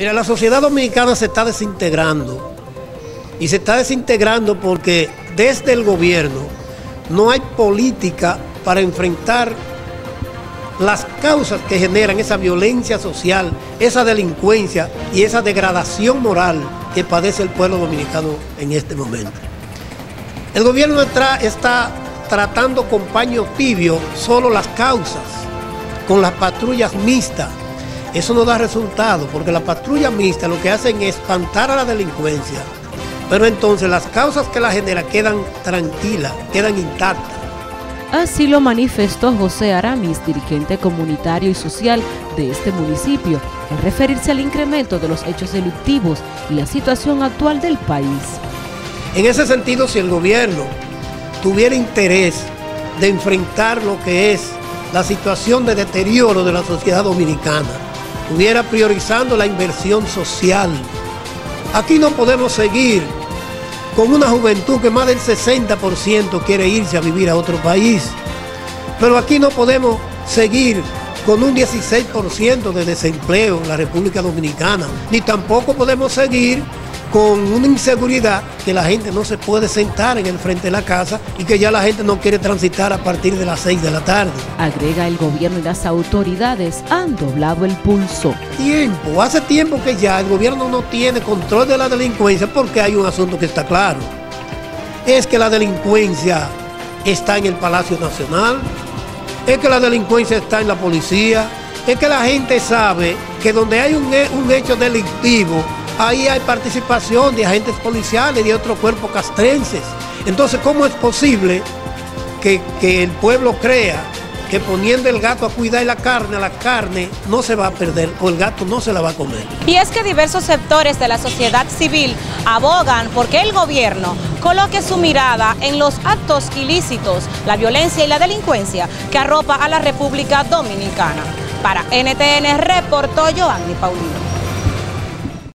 Mira, la sociedad dominicana se está desintegrando. Y se está desintegrando porque desde el gobierno no hay política para enfrentar las causas que generan esa violencia social, esa delincuencia y esa degradación moral que padece el pueblo dominicano en este momento. El gobierno está tratando con paño tibio solo las causas, con las patrullas mixtas. Eso no da resultado, porque las patrullas mixtas lo que hacen es espantar a la delincuencia, pero entonces las causas que la generan quedan tranquilas, quedan intactas. Así lo manifestó José Aramis, dirigente comunitario y social de este municipio, al referirse al incremento de los hechos delictivos y la situación actual del país. En ese sentido, si el gobierno tuviera interés de enfrentar lo que es la situación de deterioro de la sociedad dominicana, estuviera priorizando la inversión social. Aquí no podemos seguir con una juventud que más del 60% quiere irse a vivir a otro país. Pero aquí no podemos seguir con un 16% de desempleo en la República Dominicana, ni tampoco podemos seguir con una inseguridad que la gente no se puede sentar en el frente de la casa y que ya la gente no quiere transitar a partir de las 6 de la tarde. Agrega, el gobierno y las autoridades han doblado el pulso. Hace tiempo que ya el gobierno no tiene control de la delincuencia, porque hay un asunto que está claro. Es que la delincuencia está en el Palacio Nacional, es que la delincuencia está en la policía, es que la gente sabe que donde hay un hecho delictivo, ahí hay participación de agentes policiales y de otros cuerpos castrenses. Entonces, ¿cómo es posible que el pueblo crea que poniendo el gato a cuidar la carne no se va a perder o el gato no se la va a comer? Y es que diversos sectores de la sociedad civil abogan porque el gobierno coloque su mirada en los actos ilícitos, la violencia y la delincuencia que arropa a la República Dominicana. Para NTN reportó Joanny Paulino.